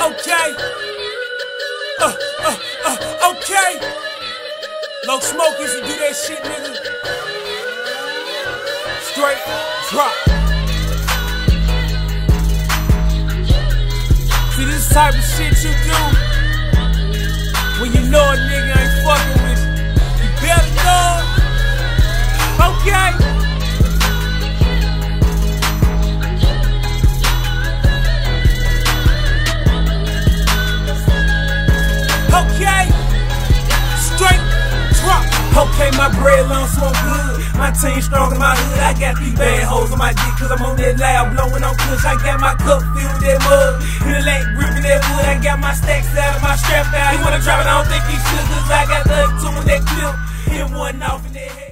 Okay. Okay. Low smokers and do that shit, nigga. Straight drop. See, this type of shit you do when you know a nigga ain't fucking with you. You better know it. Okay. Okay, straight drop. Okay, my bread long, smoke good. My team strong in my hood. I got these bad hoes on my dick, cause I'm on that loud, blowing on kush. I got my cup filled with that mud. In the lake, ripping that wood. I got my stacks out of my strap out. You wanna drop it, I don't think he should, cause I got the two in that clip. Hit one off in that head.